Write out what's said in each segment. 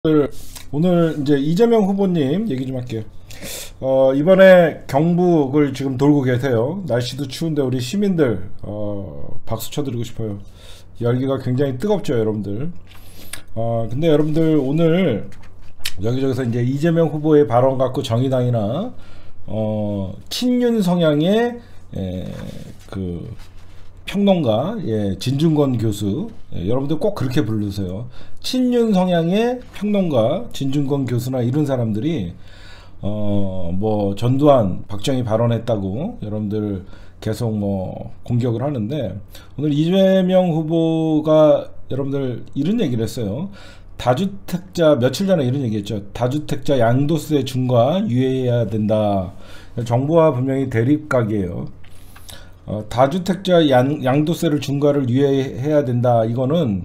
오늘 이제 이재명 후보님 얘기 좀 할게요. 이번에 경북을 지금 돌고 계세요. 날씨도 추운데 우리 시민들 박수 쳐드리고 싶어요. 열기가 굉장히 뜨겁죠, 여러분들. 근데 여러분들 오늘 여기저기서 이제 이재명 후보의 발언 갖고 정의당이나 친윤 성향의 그 평론가 진중권 교수, 여러분들 꼭 그렇게 부르세요. 친윤 성향의 평론가 진중권 교수나 이런 사람들이 뭐 전두환 박정희 발언했다고 여러분들 계속 뭐 공격을 하는데, 오늘 이재명 후보가 여러분들 이런 얘기를 했어요. 다주택자, 며칠 전에 이런 얘기했죠. 다주택자 양도세 중과 유예해야 된다. 정부와 분명히 대립각이에요. 다주택자 양도세를 중과를 유예해야 된다. 이거는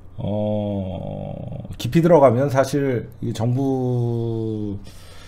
깊이 들어가면 사실 이 정부가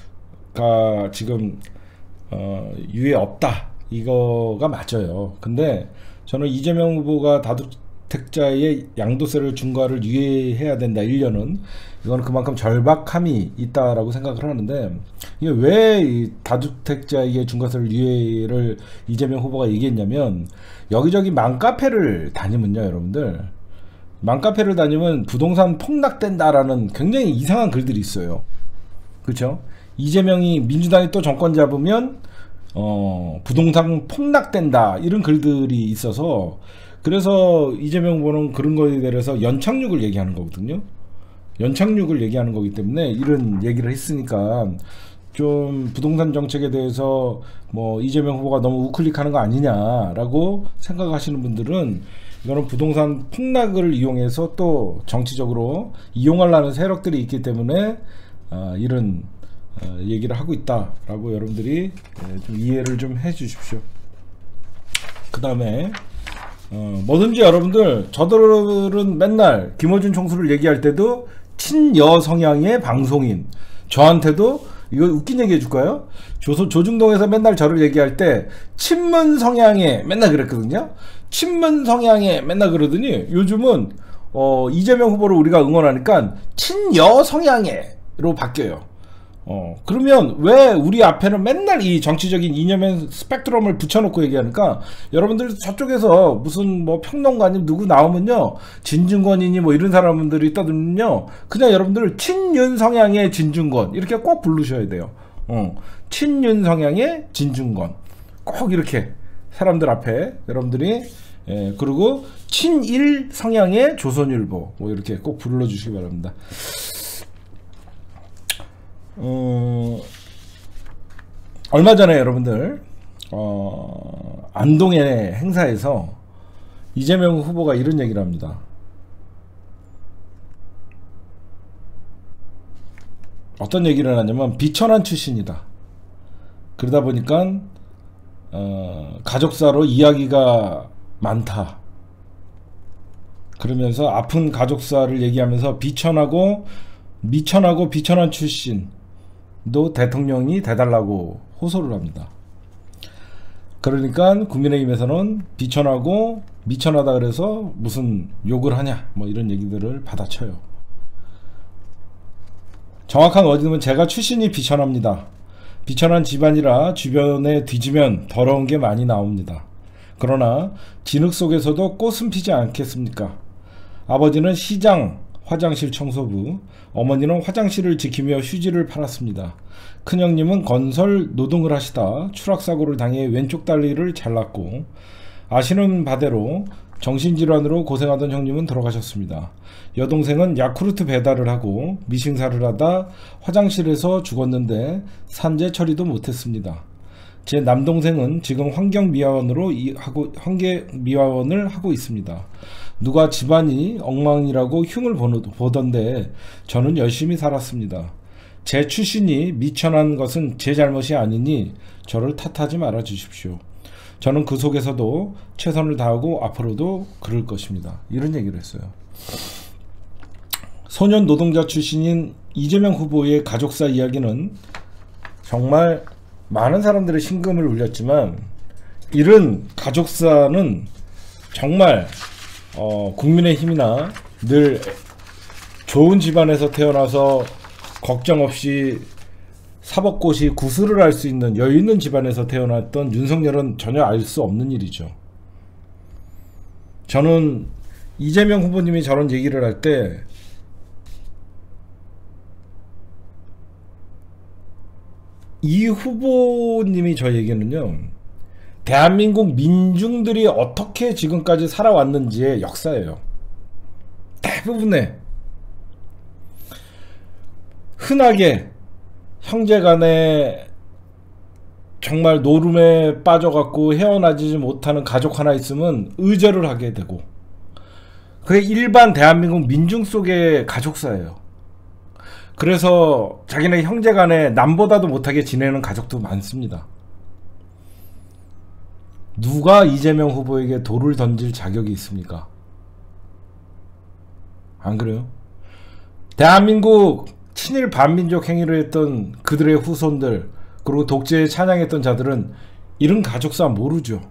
지금 유예 없다, 이거가 맞아요. 근데 저는 이재명 후보가 다주택자의 양도세를 중과를 유예해야 된다 1년은, 이거는 그만큼 절박함이 있다라고 생각을 하는데, 이게 왜 이 다주택자에게 중과세를 유예를 이재명 후보가 얘기했냐면, 여기저기 맘카페를 다니면요, 여러분들, 맘카페를 다니면 부동산 폭락된다라는 굉장히 이상한 글들이 있어요. 그렇죠? 이재명이, 민주당이 또 정권 잡으면 부동산 폭락된다, 이런 글들이 있어서, 그래서 이재명 후보는 그런 거에 대해서 연착륙을 얘기하는 거거든요. 연착륙을 얘기하는 거기 때문에 이런 얘기를 했으니까, 좀 부동산 정책에 대해서 뭐 이재명 후보가 너무 우클릭하는 거 아니냐라고 생각하시는 분들은, 이거는 부동산 폭락을 이용해서 또 정치적으로 이용하려는 세력들이 있기 때문에 이런 얘기를 하고 있다라고 여러분들이 좀 이해를 좀 해 주십시오. 그 다음에 뭐든지 여러분들, 저들은 맨날 김어준 총수를 얘기할 때도 친여 성향의 방송인, 저한테도 이거 웃긴 얘기 해줄까요? 조중동에서 맨날 저를 얘기할 때 친문 성향의 맨날 그랬거든요. 친문 성향의 맨날 그러더니, 요즘은 이재명 후보를 우리가 응원하니까 친여 성향의로 바뀌어요. 그러면 왜 우리 앞에는 맨날 이 정치적인 이념의 스펙트럼을 붙여놓고 얘기하니까, 여러분들 저쪽에서 무슨 뭐 평론가님 누구 나오면요, 진중권이니 뭐 이런 사람들이 떠들면요, 그냥 여러분들 친윤 성향의 진중권 이렇게 꼭 부르셔야 돼요. 친윤 성향의 진중권, 꼭 이렇게 사람들 앞에 여러분들이, 그리고 친일 성향의 조선일보, 뭐 이렇게 꼭 불러주시기 바랍니다. 얼마 전에 여러분들 안동의 행사에서 이재명 후보가 이런 얘기를 합니다. 어떤 얘기를 하냐면, 비천한 출신이다. 그러다 보니까 가족사로 이야기가 많다. 그러면서 아픈 가족사를 얘기하면서 비천하고 미천하고 비천한 출신 도 대통령이 돼달라고 호소를 합니다. 그러니까 국민의힘에서는 비천하고 미천하다 그래서 무슨 욕을 하냐, 뭐 이런 얘기들을 받아쳐요. 정확한 어디면 제가 출신이 비천합니다. 비천한 집안이라 주변에 뒤지면 더러운 게 많이 나옵니다. 그러나 진흙 속에서도 꽃은 피지 않겠습니까? 아버지는 시장 화장실 청소부, 어머니는 화장실을 지키며 휴지를 팔았습니다. 큰형님은 건설 노동을 하시다 추락사고를 당해 왼쪽 다리를 잘랐고, 아시는 바대로 정신질환으로 고생하던 형님은 돌아가셨습니다. 여동생은 야쿠르트 배달을 하고 미싱사를 하다 화장실에서 죽었는데 산재 처리도 못했습니다. 제 남동생은 지금 환경미화원을 하고 있습니다. 누가 집안이 엉망이라고 흉을 보던데 저는 열심히 살았습니다. 제 출신이 미천한 것은 제 잘못이 아니니 저를 탓하지 말아 주십시오. 저는 그 속에서도 최선을 다하고 앞으로도 그럴 것입니다. 이런 얘기를 했어요. 소년 노동자 출신인 이재명 후보의 가족사 이야기는 정말 많은 사람들의 심금을 울렸지만, 이런 가족사는 정말 국민의힘이나 늘 좋은 집안에서 태어나서 걱정 없이 사법고시 구술을 할 수 있는 여유 있는 집안에서 태어났던 윤석열은 전혀 알 수 없는 일이죠. 저는 이재명 후보님이 저런 얘기를 할 때 이 후보님이 저 얘기는요, 대한민국 민중들이 어떻게 지금까지 살아왔는지의 역사예요. 대부분의 흔하게 형제간에 정말 노름에 빠져갖고 헤어나지 못하는 가족 하나 있으면 의절을 하게 되고, 그게 일반 대한민국 민중 속의 가족사예요. 그래서 자기네 형제간에 남보다도 못하게 지내는 가족도 많습니다. 누가 이재명 후보에게 돌을 던질 자격이 있습니까? 안 그래요? 대한민국 친일 반민족 행위를 했던 그들의 후손들, 그리고 독재에 찬양했던 자들은 이런 가족사 모르죠.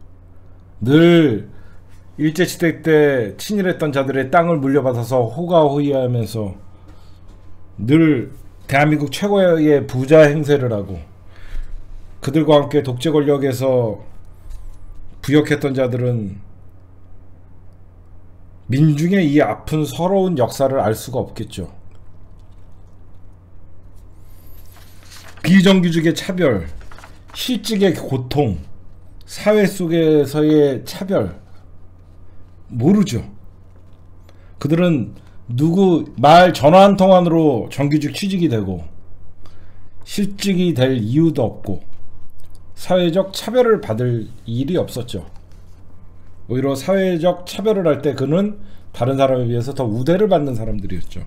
늘 일제시대 때 친일했던 자들의 땅을 물려받아서 호가호위하면서 늘 대한민국 최고의 부자 행세를 하고, 그들과 함께 독재 권력에서 부역했던 자들은 민중의 이 아픈 서러운 역사를 알 수가 없겠죠. 비정규직의 차별, 실직의 고통, 사회 속에서의 차별 모르죠. 그들은 누구 말 전화 한 통화로 정규직 취직이 되고 실직이 될 이유도 없고 사회적 차별을 받을 일이 없었죠. 오히려 사회적 차별을 할 때 그는 다른 사람에 비해서 더 우대를 받는 사람들이었죠.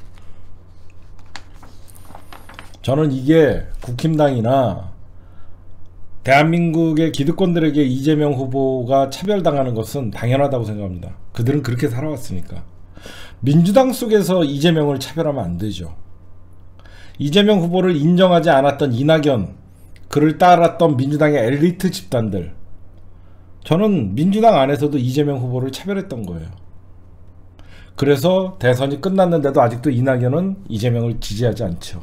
저는 이게 국힘당이나 대한민국의 기득권들에게 이재명 후보가 차별당하는 것은 당연하다고 생각합니다. 그들은 그렇게 살아왔으니까. 민주당 속에서 이재명을 차별하면 안 되죠. 이재명 후보를 인정하지 않았던 이낙연, 그를 따랐던 민주당의 엘리트 집단들, 저는 민주당 안에서도 이재명 후보를 차별했던 거예요. 그래서 대선이 끝났는데도 아직도 이낙연은 이재명을 지지하지 않죠.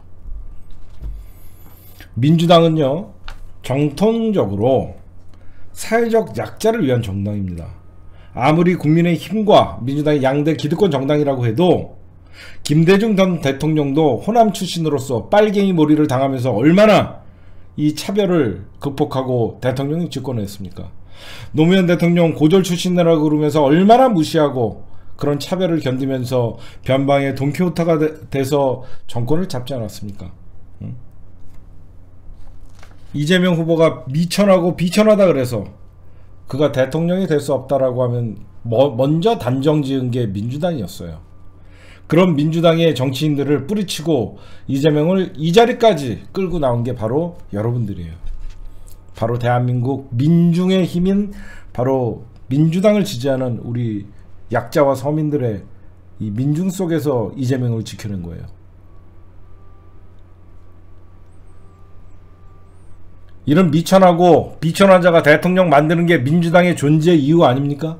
민주당은요, 정통적으로 사회적 약자를 위한 정당입니다. 아무리 국민의힘과 민주당이 양대 기득권 정당이라고 해도 김대중 전 대통령도 호남 출신으로서 빨갱이 몰이를 당하면서 얼마나 이 차별을 극복하고 대통령이 집권했습니까? 노무현 대통령 고졸 출신이라고 그러면서 얼마나 무시하고 그런 차별을 견디면서 변방의 돈키호테가 돼서 정권을 잡지 않았습니까? 이재명 후보가 미천하고 비천하다 그래서 그가 대통령이 될 수 없다라고 하면 먼저 단정 지은 게 민주당이었어요. 그런 민주당의 정치인들을 뿌리치고 이재명을 이 자리까지 끌고 나온 게 바로 여러분들이에요. 바로 대한민국 민중의 힘인 바로 민주당을 지지하는 우리 약자와 서민들의 이 민중 속에서 이재명을 지켜낸 거예요. 이런 미천하고 비천한 자가 대통령 만드는 게 민주당의 존재 이유 아닙니까?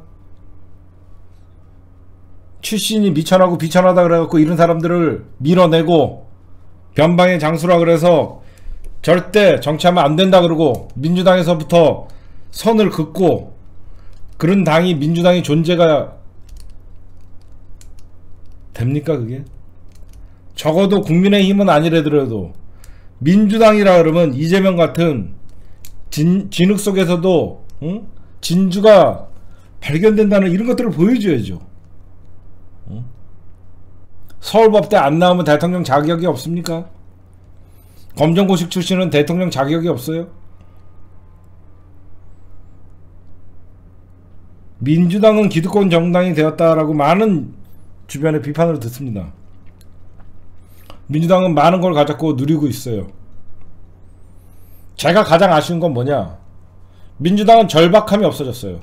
출신이 미천하고 비천하다 그래갖고 이런 사람들을 밀어내고 변방의 장수라 그래서 절대 정치하면 안 된다 그러고 민주당에서부터 선을 긋고 그런 당이 민주당의 존재가 됩니까 그게? 적어도 국민의힘은 아니래더라도 민주당이라 그러면 이재명 같은 진흙 속에서도 진주가 발견된다는 이런 것들을 보여줘야죠. 서울법대 안 나오면 대통령 자격이 없습니까? 검정고시 출신은 대통령 자격이 없어요? 민주당은 기득권 정당이 되었다라고 많은 주변의 비판을 듣습니다. 민주당은 많은 걸 가졌고 누리고 있어요. 제가 가장 아쉬운 건 뭐냐? 민주당은 절박함이 없어졌어요.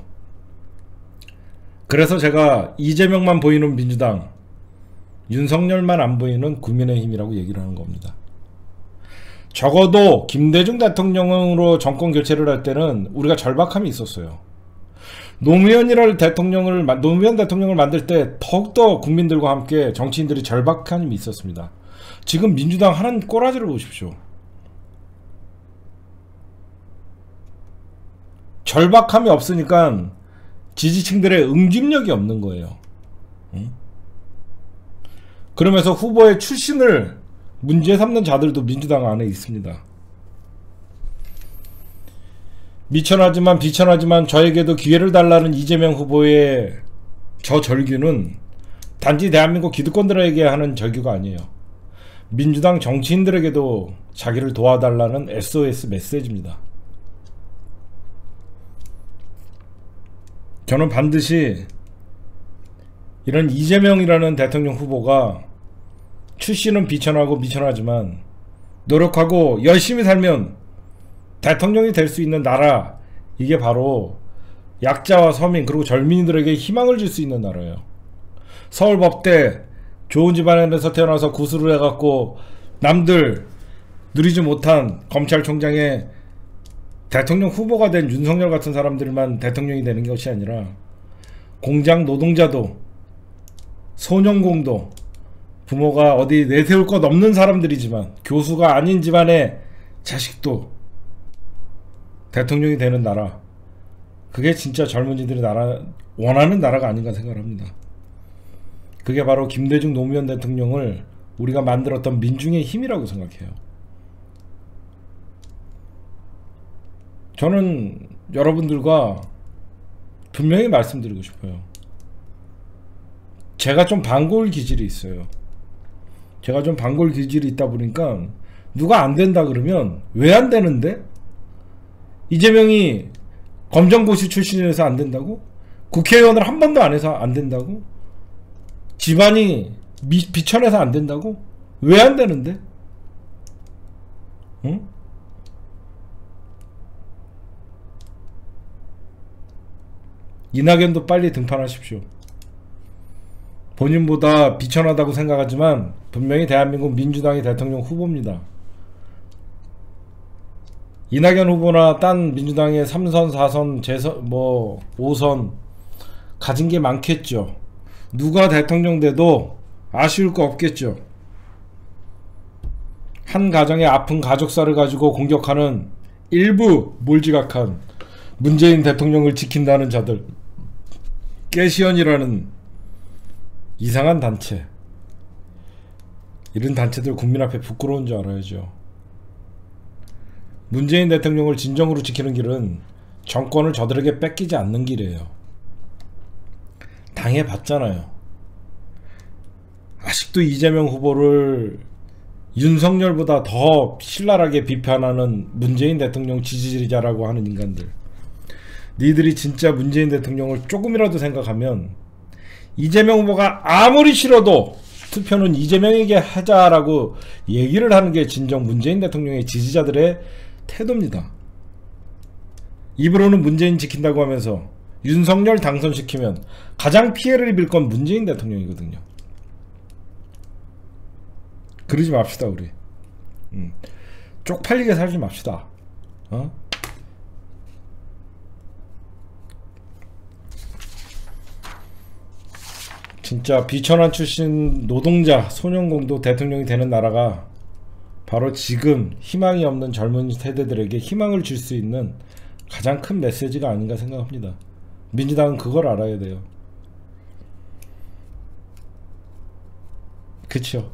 그래서 제가 이재명만 보이는 민주당, 윤석열만 안 보이는 국민의힘이라고 얘기를 하는 겁니다. 적어도 김대중 대통령으로 정권 교체를 할 때는 우리가 절박함이 있었어요. 노무현 대통령을 만들 때 더욱더 국민들과 함께 정치인들이 절박한 힘이 있었습니다. 지금 민주당 하는 꼬라지를 보십시오. 절박함이 없으니까 지지층들의 응집력이 없는 거예요. 응? 그러면서 후보의 출신을 문제 삼는 자들도 민주당 안에 있습니다. 비천하지만 저에게도 기회를 달라는 이재명 후보의 저 절규는 단지 대한민국 기득권들에게 하는 절규가 아니에요. 민주당 정치인들에게도 자기를 도와달라는 SOS 메시지입니다. 저는 반드시 이런 이재명이라는 대통령 후보가 출신은 비천하고 미천하지만 노력하고 열심히 살면 대통령이 될 수 있는 나라, 이게 바로 약자와 서민 그리고 젊은이들에게 희망을 줄 수 있는 나라예요. 서울법대 좋은 집안에서 태어나서 구술을 해갖고 남들 누리지 못한 검찰총장의 대통령 후보가 된 윤석열 같은 사람들만 대통령이 되는 것이 아니라 공장 노동자도 소년공도 부모가 어디 내세울 것 없는 사람들이지만 교수가 아닌 집안의 자식도 대통령이 되는 나라, 그게 진짜 젊은이들이 원하는 나라가 아닌가 생각합니다. 그게 바로 김대중 노무현 대통령을 우리가 만들었던 민중의 힘이라고 생각해요. 저는 여러분들과 분명히 말씀드리고 싶어요. 제가 좀 반골 기질이 있어요. 제가 좀 반골 기질이 있다 보니까 누가 안 된다 그러면 왜 안 되는데? 이재명이 검정고시 출신이라서 안 된다고? 국회의원을 한 번도 안 해서 안 된다고? 집안이 비천해서 안 된다고? 왜 안 되는데? 응? 이낙연도 빨리 등판하십시오. 본인보다 비천하다고 생각하지만 분명히 대한민국 민주당의 대통령 후보입니다. 이낙연 후보나 딴 민주당의 3선, 4선, 5선 가진 게 많겠죠. 누가 대통령 돼도 아쉬울 거 없겠죠. 한 가정의 아픈 가족사를 가지고 공격하는 일부 몰지각한 문재인 대통령을 지킨다는 자들, 깨시언이라는 이상한 단체, 이런 단체들 국민 앞에 부끄러운 줄 알아야죠. 문재인 대통령을 진정으로 지키는 길은 정권을 저들에게 뺏기지 않는 길이에요. 당해봤잖아요. 아직도 이재명 후보를 윤석열보다 더 신랄하게 비판하는 문재인 대통령 지지자라고 하는 인간들, 니들이 진짜 문재인 대통령을 조금이라도 생각하면 이재명 후보가 아무리 싫어도 투표는 이재명에게 하자라고 얘기를 하는 게 진정 문재인 대통령의 지지자들의 태도입니다. 입으로는 문재인 지킨다고 하면서 윤석열 당선시키면 가장 피해를 입을 건 문재인 대통령이거든요. 그러지 맙시다 우리. 쪽팔리게 살지 맙시다. 진짜 비천한 출신 노동자, 소년공도 대통령이 되는 나라가 바로 지금 희망이 없는 젊은 세대들에게 희망을 줄 수 있는 가장 큰 메시지가 아닌가 생각합니다. 민주당은 그걸 알아야 돼요. 그쵸?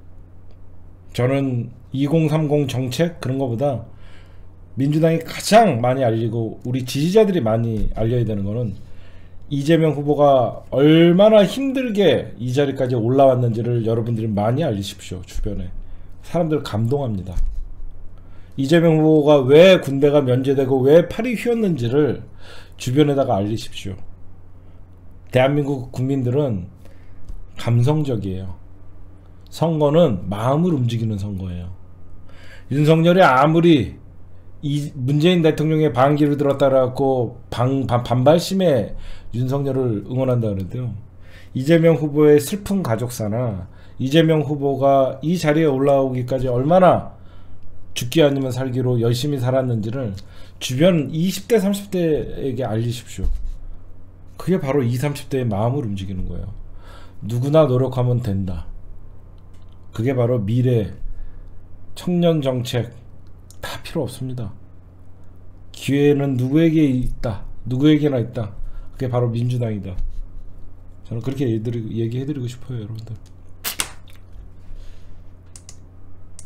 저는 2030 정책 그런 거보다 민주당이 가장 많이 알리고 우리 지지자들이 많이 알려야 되는 거는 이재명 후보가 얼마나 힘들게 이 자리까지 올라왔는지를 여러분들이 많이 알리십시오. 주변에 사람들 감동합니다. 이재명 후보가 왜 군대가 면제되고 왜 팔이 휘었는지를 주변에다가 알리십시오. 대한민국 국민들은 감성적이에요. 선거는 마음을 움직이는 선거예요. 윤석열이 아무리 문재인 대통령의 반기를 들었다라고 반발심에 윤석열을 응원한다 그래도요, 이재명 후보의 슬픈 가족사나 이재명 후보가 이 자리에 올라오기까지 얼마나 죽기 아니면 살기로 열심히 살았는지를 주변 20대 30대에게 알리십시오. 그게 바로 20, 30대의 마음을 움직이는 거예요. 누구나 노력하면 된다. 그게 바로 미래 청년 정책. 다 필요 없습니다. 기회는 누구에게 있다. 누구에게나 있다. 그게 바로 민주당이다. 저는 그렇게 얘기해드리고 싶어요, 여러분들.